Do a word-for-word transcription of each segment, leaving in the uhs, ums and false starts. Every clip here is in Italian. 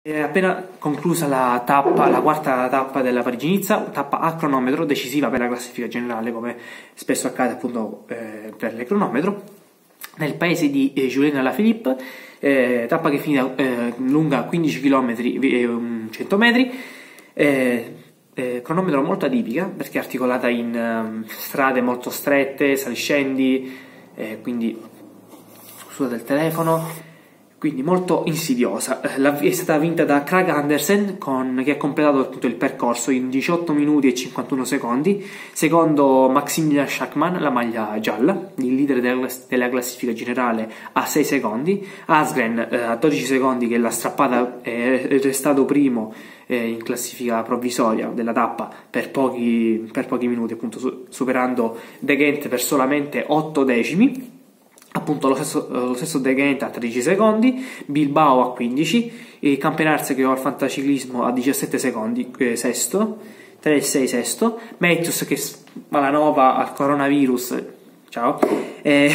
È appena conclusa la tappa, la quarta tappa della Parigi-Nizza, tappa a cronometro decisiva per la classifica generale, come spesso accade appunto eh, per le cronometro, nel paese di eh, Julien Alaphilippe, eh, tappa che è finita eh, lunga quindici chilometri e cento metri, eh, eh, cronometro molto atipica perché è articolata in eh, strade molto strette, saliscendi, eh, quindi scusate il telefono. Quindi molto insidiosa. La, è stata vinta da Kragh Andersen, con, che ha completato tutto il percorso in diciotto minuti e cinquantuno secondi, secondo Maximilian Schachmann, la maglia gialla, il leader della, della classifica generale, a sei secondi, Asgren eh, a dodici secondi, che l'ha strappata, è restato primo eh, in classifica provvisoria della tappa per pochi, per pochi minuti, appunto, su, superando De Gendt per solamente otto decimi. Appunto lo stesso, lo stesso De Gendt a tredici secondi, Bilbao a quindici, e Campenarse, che ho al fantaciclismo, a diciassette secondi, eh, sesto, tre e sei sesto, Matthews che malanova al coronavirus, ciao, eh,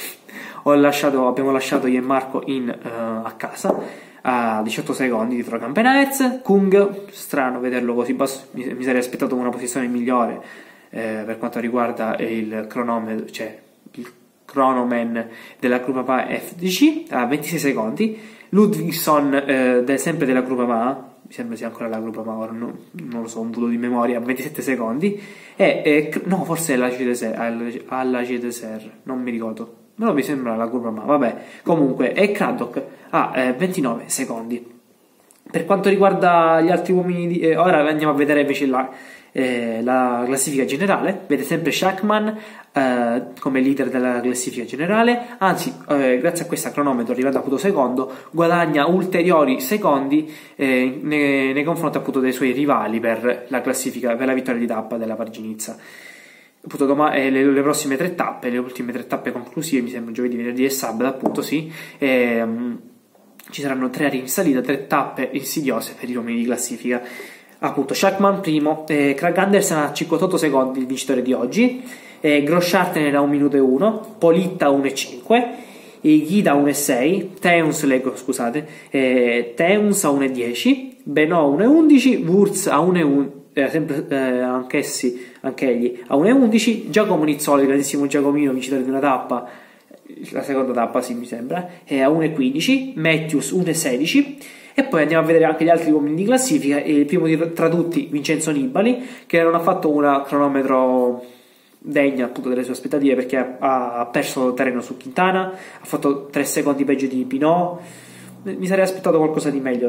ho lasciato, abbiamo lasciato io e Marco in, uh, a casa a diciotto secondi dietro Campenaerts. Kung, strano vederlo così basso, mi, mi sarei aspettato una posizione migliore eh, per quanto riguarda il cronometro, cioè il cronoman della Groupama F D C a ventisei secondi, Ludvigsson eh, de, sempre della Groupama, mi sembra sia ancora la Groupama, ora no, non lo so, un vuoto di memoria, a ventisette secondi, e eh, no, forse è alla G D S R, alla G D S R, non mi ricordo, no, mi sembra la Groupama, vabbè, comunque, e Craddock a eh, ventinove secondi. Per quanto riguarda gli altri uomini, di, eh, ora andiamo a vedere invece la Eh, la classifica generale. Vede sempre Schachmann eh, come leader della classifica generale, anzi eh, grazie a questa cronometro, arrivando appunto secondo, guadagna ulteriori secondi eh, nei, nei confronti appunto dei suoi rivali per la classifica, per la vittoria di tappa della Parigi-Nizza. Appunto domani, eh, le, le prossime tre tappe, le ultime tre tappe conclusive, mi sembra giovedì, venerdì e sabato, appunto, sì, ehm, ci saranno tre aree in salita, tre tappe insidiose per i uomini di classifica. Appunto, Schachmann primo, eh, Kragh Andersen a cinquantotto secondi, il vincitore di oggi, eh, Grossschartner a un minuto e uno, Politta a uno e cinque, eh, Ghida a uno e sei, Teuns, leggo, scusate, eh, Teuns a uno e dieci, Benoit a uno e undici, Wurz a uno e undici, eh, sempre eh, anch'essi, anch'egli a uno e undici, Giacomo Nizzoli, il grandissimo Giacomino, vincitore di una tappa, la seconda tappa sì mi sembra, eh, a uno e quindici, Matthews uno e sedici. E poi andiamo a vedere anche gli altri uomini di classifica, e il primo tra tutti Vincenzo Nibali, che non ha fatto una cronometro degna appunto delle sue aspettative, perché ha, ha perso terreno su Quintana, ha fatto tre secondi peggio di Pinot. Mi sarei aspettato qualcosa di meglio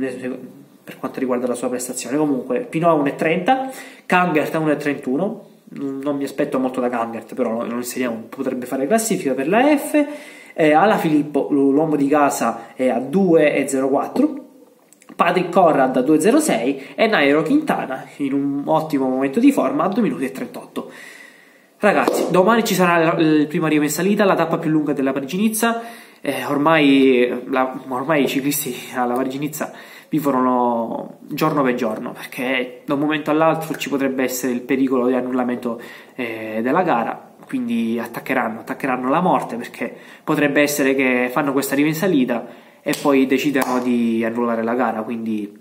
per quanto riguarda la sua prestazione. Comunque Pinot a uno e trenta, Kangert a uno e trentuno, non mi aspetto molto da Kangert, però lo inseriamo, potrebbe fare classifica per la F. Eh, Alaphilippe, l'uomo di casa, è a due e zero quattro, Patrick Conrad a due e zero sei e Nairo Quintana in un ottimo momento di forma a due minuti e trentotto. Ragazzi, domani ci sarà il primo arrivo in salita, la tappa più lunga della Parigi-Nizza. Eh, ormai, la, ormai i ciclisti alla Parigi-Nizza vivono giorno per giorno, perché da un momento all'altro ci potrebbe essere il pericolo di annullamento eh, della gara, quindi attaccheranno, attaccheranno la morte, perché potrebbe essere che fanno questa arriva in salita e poi decidano di annullare la gara, quindi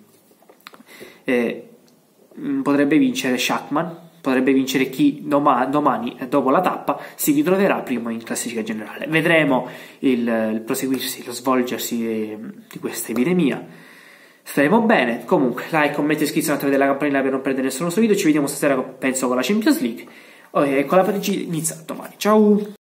eh, potrebbe vincere Schachmann, potrebbe vincere chi domani, domani dopo la tappa si ritroverà primo in classifica generale. Vedremo il, il proseguirsi, lo svolgersi di, di questa epidemia. Staremo bene. Comunque, like, commenti, iscrizione, attivate la campanella per non perdere nessun nostro video. Ci vediamo stasera, penso, con la Champions League e con la Parigi-Nizza domani. Ciao!